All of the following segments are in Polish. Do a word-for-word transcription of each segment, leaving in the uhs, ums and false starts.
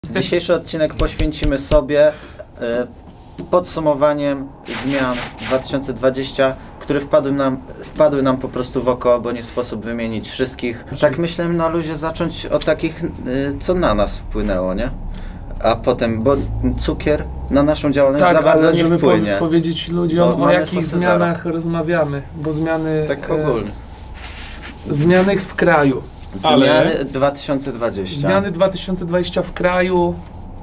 Dzisiejszy odcinek poświęcimy sobie y, podsumowaniem zmian dwa tysiące dwudziestego, które wpadły nam, wpadły nam po prostu w oko, bo nie sposób wymienić wszystkich. Tak myślę na luzie zacząć od takich, y, co na nas wpłynęło, nie? A potem, bo cukier na naszą działalność tak, za bardzo ale nie żeby wpłynie. Po powiedzieć ludziom, o jakich zmianach zero. rozmawiamy, bo zmiany... Tak ogólnie. E, zmiany w kraju. Zmiany ale... dwa tysiące dwudziestego. Zmiany dwa tysiące dwudziestego w kraju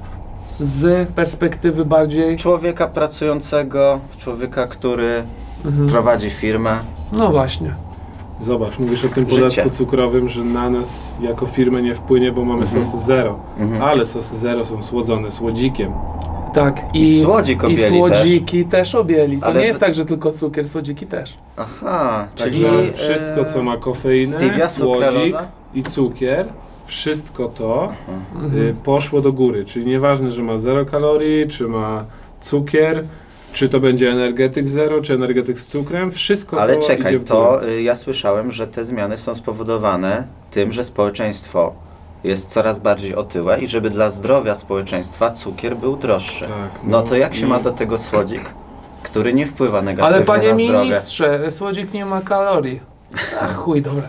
z perspektywy bardziej... Człowieka pracującego, człowieka, który mhm. prowadzi firmę. No właśnie. Zobacz, mówisz o tym podatku Życie. cukrowym, że na nas jako firmę nie wpłynie, bo mamy mhm. sosy zero. Mhm. Ale sosy zero są słodzone słodzikiem. Tak, i, I słodzik objęli i słodziki też, też objęli. To ale nie jest tak, że tylko cukier, słodziki też. Aha, czyli czyli wszystko, co ma kofeinę, stevia, słodzik i cukier, wszystko to mhm. y, poszło do góry. Czyli nieważne, że ma zero kalorii, czy ma cukier, czy to będzie energetyk zero, czy energetyk z cukrem, wszystko ale to czekaj, idzie w to y, ja słyszałem, że te zmiany są spowodowane tym, że społeczeństwo jest coraz bardziej otyłe i żeby dla zdrowia społeczeństwa cukier był droższy. Tak, no, no to jak się i... ma do tego słodzik, który nie wpływa negatywnie ale panie na zdrowie? ministrze, słodzik nie ma kalorii. Ach, chuj, dobra.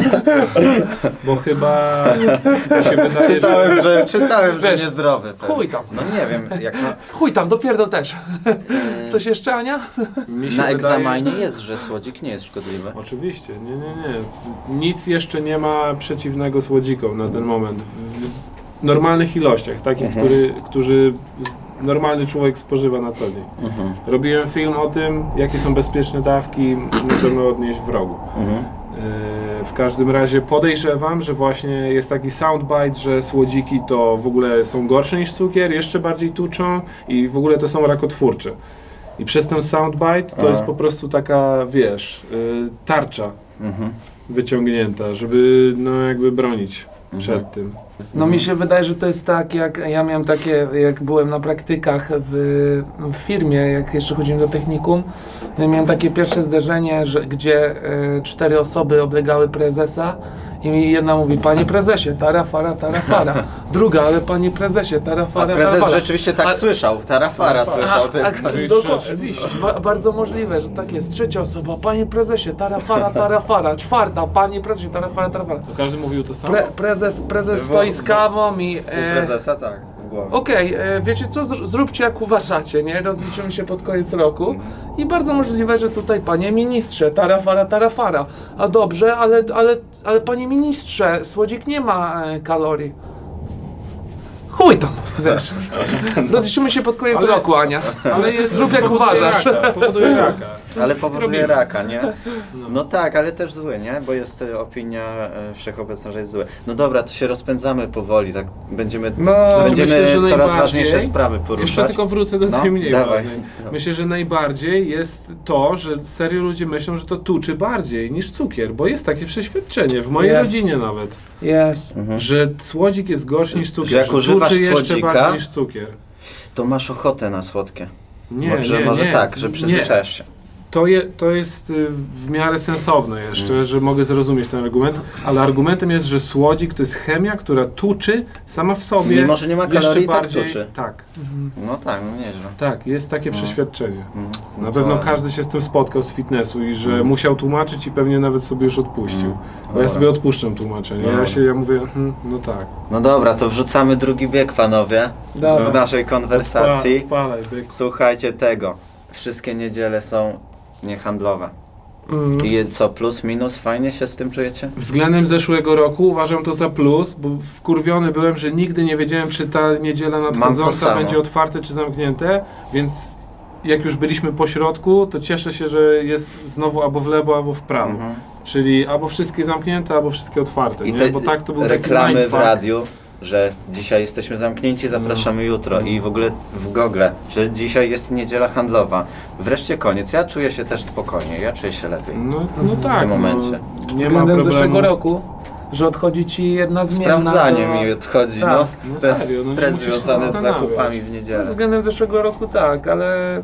Bo chyba się wydaje, czytałem, że, że, czytałem, że Wiesz, niezdrowy. Pewnie. Chuj tam. No nie wiem, jak na... Chuj tam, dopiero też. Coś jeszcze, Ania? Mi się na wydaje... egzaminie jest, że słodzik nie jest szkodliwy. Oczywiście, nie, nie, nie. Nic jeszcze nie ma przeciwnego słodzikom na ten moment. W, w normalnych ilościach, takich, mhm. który, którzy normalny człowiek spożywa na co dzień. Mhm. Robiłem film o tym, jakie są bezpieczne dawki, możemy odnieść w rogu. Mhm. E, w każdym razie podejrzewam, że właśnie jest taki soundbite, że słodziki to w ogóle są gorsze niż cukier, jeszcze bardziej tuczą i w ogóle to są rakotwórcze. I przez ten soundbite to Aha. jest po prostu taka, wiesz, y, tarcza mhm. wyciągnięta, żeby no jakby bronić mhm. przed tym. No mi się wydaje, że to jest tak, jak ja miałem takie, jak byłem na praktykach w, w firmie, jak jeszcze chodziłem do technikum, no miałem takie pierwsze zderzenie, że, gdzie y, cztery osoby oblegały prezesa i jedna mówi, panie prezesie, tarafara, tarafara. Druga, ale panie prezesie, tarafara, a prezes tarafara. rzeczywiście tak a, słyszał, tarafara słyszał. A, a, oczywiście. Ba, bardzo możliwe, że tak jest. Trzecia osoba, panie prezesie, tarafara, tarafara. Czwarta, panie prezesie, tarafara, tarafara. To każdy mówił to samo? Pre, prezes, prezes stoi z kawą i... U prezesa tak. Okej, okay, wiecie co, zróbcie jak uważacie, nie? Rozliczymy się pod koniec roku i bardzo możliwe, że tutaj panie ministrze, tarafara, tarafara. A dobrze, ale, ale, ale panie ministrze, słodzik nie ma e, kalorii. Chuj tam, wiesz. Rozliczymy się pod koniec ale, roku, Ania. Ale jest, zrób jak uważasz. Raka, powoduje raka. Ale powoduje raka, nie? No tak, ale też zły, nie? Bo jest opinia e, wszechobecna, że jest zły. No dobra, to się rozpędzamy powoli, tak będziemy, no, będziemy myślę, coraz ważniejsze sprawy poruszać. Jeszcze tylko wrócę do no, tej mniej dawaj. ważnej. Myślę, że najbardziej jest to, że serio ludzie myślą, że to tuczy bardziej niż cukier, bo jest takie przeświadczenie, w mojej jest. rodzinie nawet, jest. Mhm. że słodzik jest gorszy niż cukier, że jak że używasz tuczy słodzika, jeszcze bardziej niż cukier. To masz ochotę na słodkie. Nie, może, nie, może nie, tak, że przyzwyczajasz się. To, je, to jest y, w miarę sensowne jeszcze, mm. że mogę zrozumieć ten argument, ale argumentem jest, że słodzik to jest chemia, która tuczy sama w sobie. Mimo, że nie ma kalorii, tak bardziej, tuczy. Tak. Mhm. No tak, no nieźle. Tak, jest takie mm. przeświadczenie. Mm. No Na pewno to... każdy się z tym spotkał z fitnessu i że mm. musiał tłumaczyć i pewnie nawet sobie już odpuścił. Mm. Bo ja sobie odpuszczam tłumaczenie. Ja się, ja mówię, hm, no tak. No dobra, to wrzucamy drugi bieg, panowie, dobra. w naszej konwersacji. Odpalaj, bieg. Słuchajcie tego. Wszystkie niedziele są niehandlowe. Mm. I co, plus, minus? Fajnie się z tym czujecie? Względem zeszłego roku uważam to za plus, bo wkurwiony byłem, że nigdy nie wiedziałem, czy ta niedziela nadchodząca będzie otwarte, czy zamknięte, więc jak już byliśmy po środku, to cieszę się, że jest znowu albo w lewo, albo w prawo. Mm-hmm. Czyli albo wszystkie zamknięte, albo wszystkie otwarte. I nie? te bo tak to był reklamy taki w radiu, że dzisiaj jesteśmy zamknięci, zapraszamy no. jutro no. i w ogóle w Google, że dzisiaj jest niedziela handlowa. Wreszcie koniec. Ja czuję się też spokojnie, ja czuję się lepiej no, no tak, w tym momencie. No, nie względem ma zeszłego roku, że odchodzi ci jedna zmienna. Sprawdzanie to... mi odchodzi, tak. no. no serio, no stres związany z zakupami w niedzielę. Względem zeszłego roku tak, ale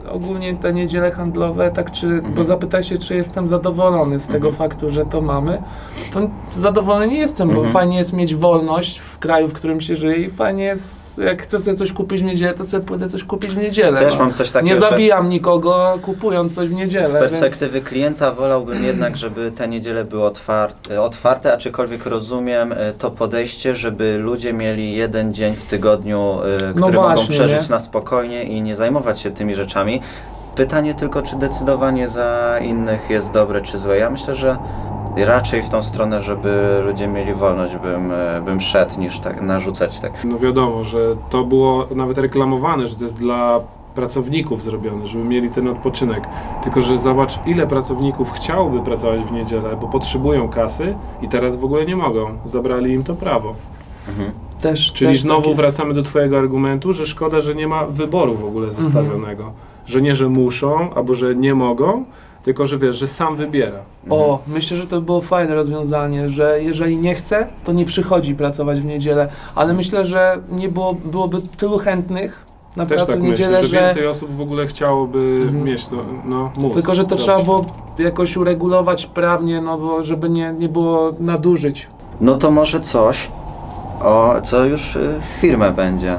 ogólnie te niedziele handlowe, tak czy, bo zapytaj się, czy jestem zadowolony z tego Mhm. faktu, że to mamy, to zadowolony nie jestem, bo Mhm. fajnie jest mieć wolność w kraju, w którym się żyje i fajnie jest, jak chcę sobie coś kupić w niedzielę, to sobie pójdę coś kupić w niedzielę. Też no. mam coś takiego, Nie że zabijam nikogo kupując coś w niedzielę, z perspektywy klienta wolałbym jednak, żeby te niedziele były otwarte, otwarte, aczkolwiek rozumiem e, to podejście, żeby ludzie mieli jeden dzień w tygodniu, e, No który mogą właśnie, przeżyć nie? na spokojnie i nie zajmować się tymi rzeczami. Pytanie tylko, czy decydowanie za innych jest dobre czy złe. Ja myślę, że raczej w tą stronę, żeby ludzie mieli wolność, bym, e, bym szedł, niż tak narzucać tak. No wiadomo, że to było nawet reklamowane, że to jest dla pracowników zrobione, żeby mieli ten odpoczynek. Tylko że zobacz, ile pracowników chciałoby pracować w niedzielę, bo potrzebują kasy i teraz w ogóle nie mogą. Zabrali im to prawo. Mhm. Też, Czyli też znowu tak jest. wracamy do twojego argumentu, że szkoda, że nie ma wyboru w ogóle zestawionego. Że nie, że muszą, albo że nie mogą, tylko że wiesz, że sam wybiera. O, myślę, że to było fajne rozwiązanie, że jeżeli nie chce, to nie przychodzi pracować w niedzielę, ale myślę, że nie było, byłoby tylu chętnych na Też pracę tak w niedzielę, myślę, że że więcej osób w ogóle chciałoby Mhm. mieć to, no, móc. tylko, że to robić. trzeba było jakoś uregulować prawnie, no bo żeby nie, nie było nadużyć. No to może coś, o, co już y, w firmę będzie.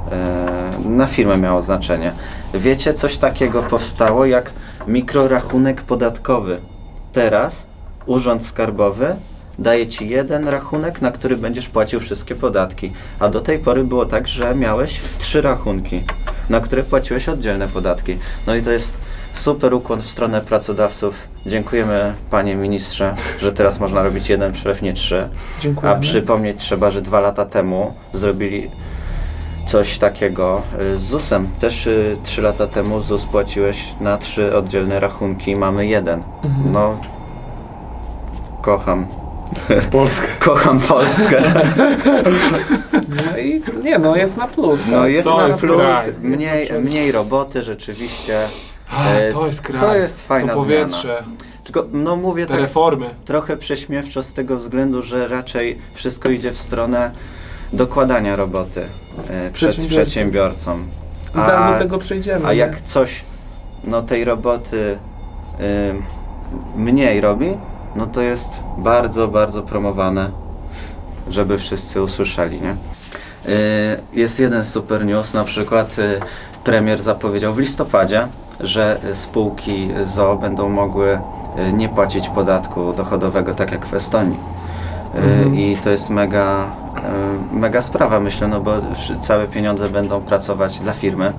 Y, na firmę miało znaczenie. Wiecie, coś takiego powstało jak mikrorachunek podatkowy. Teraz Urząd Skarbowy daje Ci jeden rachunek, na który będziesz płacił wszystkie podatki. A do tej pory było tak, że miałeś trzy rachunki, na które płaciłeś oddzielne podatki. No i to jest super ukłon w stronę pracodawców. Dziękujemy, panie ministrze, że teraz można robić jeden przelew, nie trzy. Dziękuję. A przypomnieć trzeba, że dwa lata temu zrobili coś takiego y, z zusem. Też y, trzy lata temu Z U S płaciłeś na trzy oddzielne rachunki, mamy jeden. Mhm. No, kocham. Polskę. Kocham Polskę. No i nie no, jest na plus. Tak? No jest To na jest plus, kraj. mniej, mniej roboty rzeczywiście. A, E, to jest kraj. To jest fajna to zmiana. powietrze, Tylko, no mówię te tak reformy. trochę prześmiewczo z tego względu, że raczej wszystko idzie w stronę dokładania roboty e, przed Przedsiębiorcom. przedsiębiorcom. I zaraz do tego przejdziemy. A nie? jak coś, no tej roboty y, mniej robi, no to jest bardzo, bardzo promowane, żeby wszyscy usłyszeli, nie? Y, jest jeden super news, na przykład y, premier zapowiedział w listopadzie, że y, spółki z o o będą mogły y, nie płacić podatku dochodowego, tak jak w Estonii. Y, Mhm. I to jest mega, y, mega sprawa, myślę, no bo wszy- całe pieniądze będą pracować dla firmy.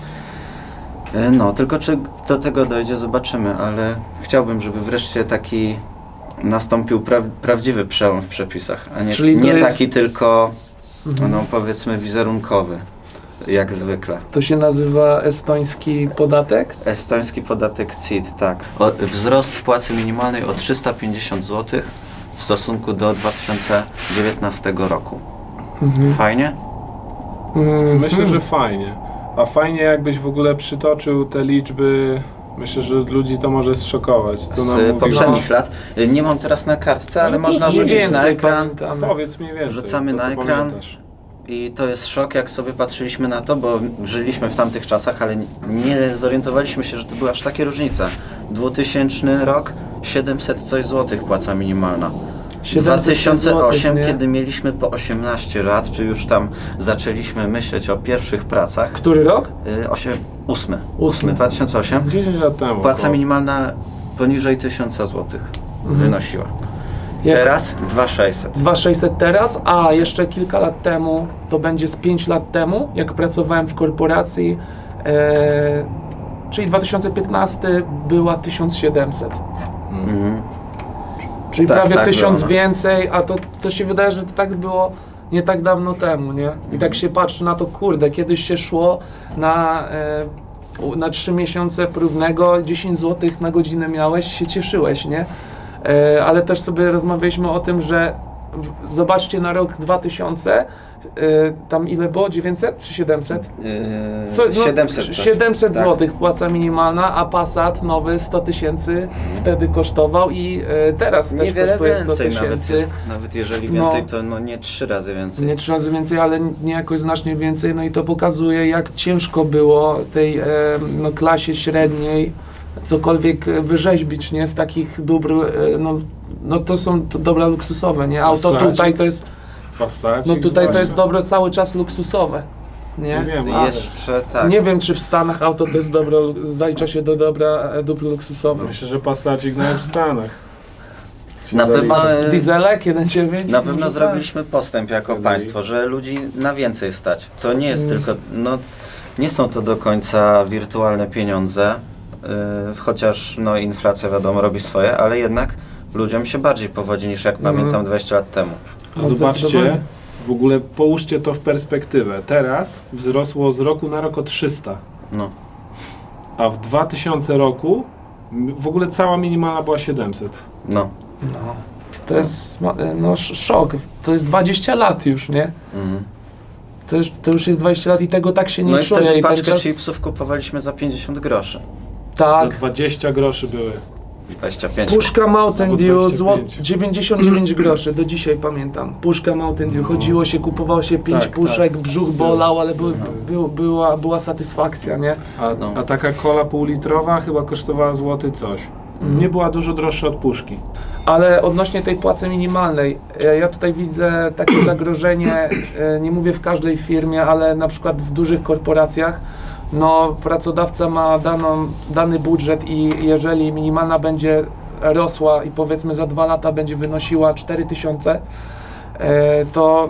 Y, No, tylko czy do tego dojdzie, zobaczymy, ale chciałbym, żeby wreszcie taki nastąpił pra prawdziwy przełom w przepisach, a nie, Czyli to nie jest- taki tylko, Mhm. no powiedzmy, wizerunkowy, jak zwykle. To się nazywa estoński podatek? Estoński podatek C I T, tak. O, wzrost płacy minimalnej o trzysta pięćdziesiąt złotych w stosunku do dwa tysiące dziewiętnastego roku. Mhm. Fajnie? Mhm. Myślę, że fajnie. A fajnie jakbyś w ogóle przytoczył te liczby. Myślę, że ludzi to może zszokować. Co nam Z mówił. poprzednich lat. Y, Nie mam teraz na kartce, ale No, można mniej rzucić na więcej ekran. pamiętamy. Powiedz mi więcej. Rzucamy to, na co ekran. pamiętasz. I to jest szok, jak sobie patrzyliśmy na to, bo żyliśmy w tamtych czasach, ale nie zorientowaliśmy się, że to były aż takie różnice. dwutysięczny rok, siedemset coś złotych płaca minimalna. dwa tysiące osiem, złotych, nie? kiedy mieliśmy po osiemnaście lat, czy już tam zaczęliśmy myśleć o pierwszych pracach. Który rok? Y, osiem, ósmy. Ósmy. dwa tysiące osiem. dziesięć lat temu. Płaca około. minimalna poniżej tysiąc złotych Mhm. wynosiła. Jak- Teraz dwa tysiące sześćset. dwa tysiące sześćset teraz, a jeszcze kilka lat temu, to będzie z pięć lat temu, jak pracowałem w korporacji, e, czyli dwa tysiące piętnasty była tysiąc siedemset. Mhm. Czyli Tak, prawie tak tysiąc było, no. więcej, a to, to się wydaje, że to tak było nie tak dawno temu, nie? I tak się patrzy na to, kurde, kiedyś się szło na, e, u- na trzy miesiące próbnego, dziesięć złotych na godzinę miałeś i się cieszyłeś, nie? E, ale też sobie rozmawialiśmy o tym, że w, zobaczcie na rok dwa tysiące, y, tam ile było? dziewięćset czy siedemset? Yy, Co, no, siedemset. Coś. siedemset Tak. złotych płaca minimalna, a Passat nowy sto tysięcy wtedy kosztował i y, teraz też Niewiele kosztuje sto więcej, nawet, tysięcy. nawet jeżeli No. więcej, to no nie trzy razy więcej. Nie trzy razy więcej, ale nie jakoś znacznie więcej, no i to pokazuje, jak ciężko było tej e, no, klasie średniej cokolwiek wyrzeźbić, nie, z takich dóbr, e, no, no to są to dobra luksusowe, nie, auto Passacik. tutaj to jest, Passacik, no tutaj to zwłaszcza. jest dobro cały czas luksusowe, nie, Nie wiem, I ale- jeszcze tak. nie wiem, czy w Stanach auto to jest dobro, zalicza się do dobra e, dóbr luksusowych. Myślę, że Passacik nawet w Stanach. się Na pewno, zalicza. e, Dieselek jeden dziewięć? na pewno może zrobiliśmy postęp jako Wtedy- państwo, że ludzi na więcej stać. To nie jest Mm. tylko, no nie są to do końca wirtualne pieniądze, yy, chociaż no inflacja wiadomo robi swoje, ale jednak ludziom się bardziej powodzi niż jak Mm. pamiętam dwadzieścia lat temu. To No, zobaczcie, zdecydowanie. w ogóle połóżcie to w perspektywę. Teraz wzrosło z roku na rok o trzysta, No. a w dwa tysiące roku m- w ogóle cała minimalna była siedemset. No. No, to jest ma- no, sz- szok, to jest dwadzieścia lat już, nie? Mhm. To już, to już jest dwadzieścia lat i tego tak się nie No i czuje. wtedy I ten paczkę czas- chipsów kupowaliśmy za pięćdziesiąt groszy. Za Tak. dwadzieścia groszy były. dwadzieścia pięć. Puszka Mountain Albo Dew, dwadzieścia zło, pięć. dziewięćdziesiąt dziewięć groszy, do dzisiaj pamiętam. Puszka Mountain Dew, chodziło się, kupowało się pięć Tak, puszek, tak. brzuch bolał, ale był, był, była, była satysfakcja, nie? A, No. a taka kola półlitrowa chyba kosztowała złoty coś. Mhm. Nie była dużo droższa od puszki. Ale odnośnie tej płacy minimalnej, e, ja tutaj widzę takie zagrożenie, e, nie mówię w każdej firmie, ale na przykład w dużych korporacjach, no pracodawca ma daną, dany budżet i jeżeli minimalna będzie rosła i powiedzmy za dwa lata będzie wynosiła cztery tysiące, e, to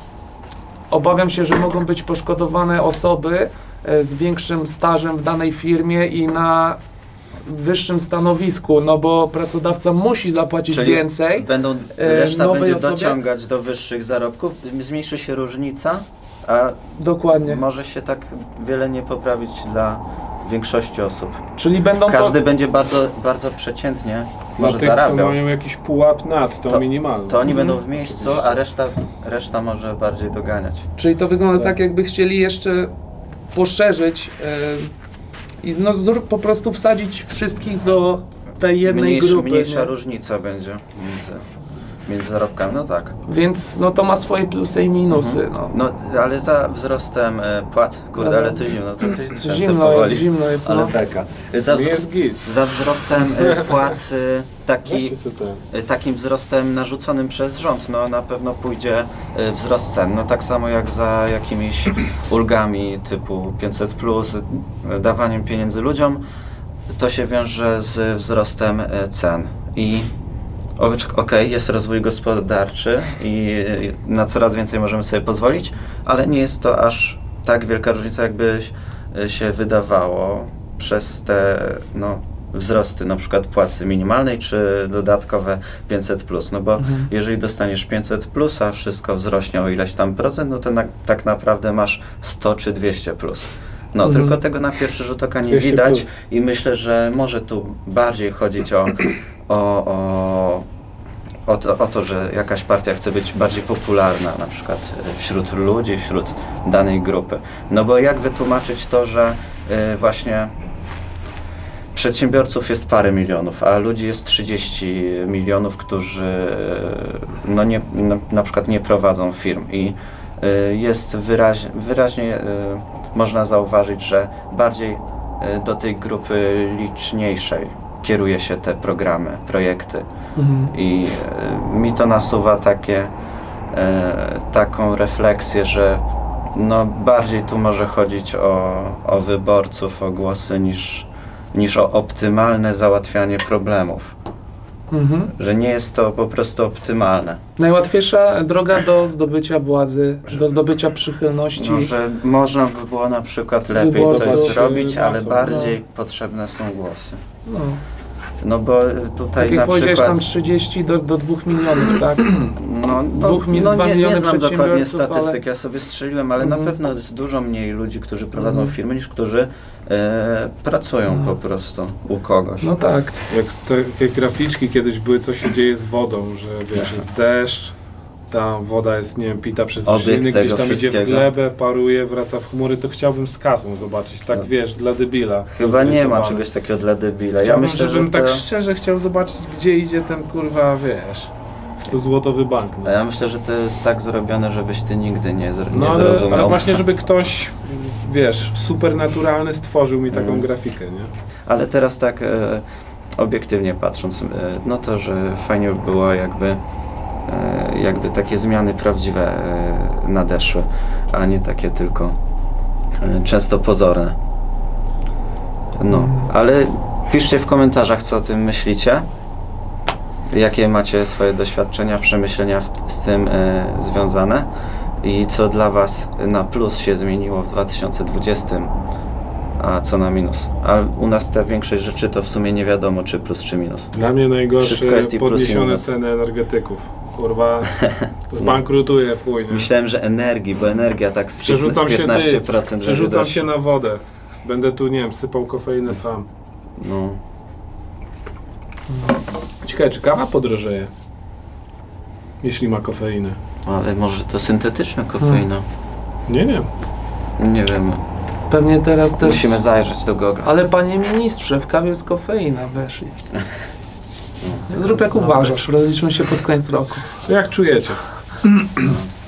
obawiam się, że mogą być poszkodowane osoby e, z większym stażem w danej firmie i na wyższym stanowisku, no bo pracodawca musi zapłacić Czyli więcej. Będą, e, reszta nowej będzie osobie? dociągać do wyższych zarobków, zmniejszy się różnica, a Dokładnie. może się tak wiele nie poprawić dla większości osób. Czyli będą Każdy to, będzie bardzo, bardzo przeciętnie Dla może tych, co zarabiał. mają jakiś pułap nad tą To- minimalną. To oni Mhm. będą w miejscu, a reszta, reszta może bardziej doganiać. czyli to wygląda Tak. tak, jakby chcieli jeszcze poszerzyć e, i no zrób, po prostu wsadzić wszystkich do tej jednej Mniejszy, grupy. mniejsza nie? różnica będzie między, między zarobkami, no tak. Więc no to ma swoje plusy i minusy. No. No, ale za wzrostem e, płac, kurde, No. ale to zimno, to się trzęsę Zimno powoli. jest, zimno jest. Ale No. beka. Za, Nie jest git. za wzrostem e, płac e, taki, Weźcie sobie ten. e, takim wzrostem narzuconym przez rząd, no na pewno pójdzie e, wzrost cen. No tak samo jak za jakimiś ulgami typu pięćset plus, e, dawaniem pieniędzy ludziom, to się wiąże z wzrostem e, cen. I o- okej, jest rozwój gospodarczy i e, na coraz więcej możemy sobie pozwolić, ale nie jest to aż tak wielka różnica, jakby e, się wydawało przez te no, wzrosty na przykład płacy minimalnej czy dodatkowe pięćset plus, no bo Mhm. jeżeli dostaniesz pięćset plus, a wszystko wzrośnie o ileś tam procent, no to na, tak naprawdę masz sto czy dwieście plus. No, Mhm. tylko tego na pierwszy rzut oka nie dwieście widać plus. i myślę, że może tu bardziej chodzić o, o, o, o, to, o to, że jakaś partia chce być bardziej popularna na przykład wśród ludzi, wśród danej grupy. No bo jak wytłumaczyć to, że y, właśnie przedsiębiorców jest parę milionów, a ludzi jest trzydzieści milionów, którzy y, no nie, na, na przykład nie prowadzą firm i y, jest wyraź, wyraźnie y, można zauważyć, że bardziej y, do tej grupy liczniejszej kieruje się te programy, projekty Mhm. i y, mi to nasuwa takie, y, taką refleksję, że no bardziej tu może chodzić o, o wyborców, o głosy niż, niż o optymalne załatwianie problemów. Mhm. Że nie jest to po prostu optymalne. Najłatwiejsza droga do zdobycia władzy, do zdobycia przychylności. No, że można by było na przykład lepiej Wyborców. coś zrobić, ale Masą, bardziej potrzebne są głosy. No. No bo tutaj Tak jak na powiedziałeś, przykład... tam trzydzieści do, do dwóch milionów, tak? No, no, Dwóch mi- no dwa nie, miliony nie znam dokładnie przedsiębiorców, statystyk, ale- ja sobie strzeliłem, ale Mhm. na pewno jest dużo mniej ludzi, którzy prowadzą Mhm. firmy, niż którzy e, pracują No. po prostu u kogoś. No tak. Jak z- takie graficzki kiedyś były, co się dzieje z wodą, że wiesz, jest deszcz, ta woda jest, nie wiem, pita przez Obiekt rośliny, gdzieś tego tam idzie w wszystkiego. glebę, paruje, wraca w chmury, to chciałbym z kasą zobaczyć, tak No. wiesz, dla debila. Chyba nie ma rozrysowane. czegoś takiego dla debila. Ja Chciałbym, myślę, żebym że tak to... szczerze chciał zobaczyć, gdzie idzie ten, kurwa, wiesz, sto złotowy bank. A ja myślę, że to jest tak zrobione, żebyś ty nigdy nie, zr- nie No ale, zrozumiał. ale właśnie, żeby ktoś, wiesz, supernaturalny stworzył mi taką Mm. grafikę, nie? Ale teraz tak e, obiektywnie patrząc, e, no to, że fajnie by było jakby, e, jakby takie zmiany prawdziwe e, nadeszły, a nie takie tylko e, często pozorne. No, ale piszcie w komentarzach, co o tym myślicie. Jakie macie swoje doświadczenia, przemyślenia w, z tym e, związane i co dla was na plus się zmieniło w dwa tysiące dwudziestym, a co na minus. A u nas ta większość rzeczy to w sumie nie wiadomo, czy plus, czy minus. Dla mnie najgorsze Wszystko jest i plus, i podniesione minus. ceny energetyków. Kurwa, zbankrutuje w chuj, nie? Myślałem, że energii, bo energia tak z Przerzucam się, piętnaście ty, procent przerzucam będzie się na wodę. Będę tu, nie wiem, sypał kofeinę sam. No. Ciekawe, czy kawa podrożeje? Jeśli ma kofeinę. Ale może to syntetyczna kofeina. Nie wiem. Nie wiem. Pewnie teraz też... Musimy zajrzeć do Google'a. Ale panie ministrze, w kawie jest kofeina, weszli. Zrób jak uważasz, rozliczmy się pod koniec roku. To jak czujecie?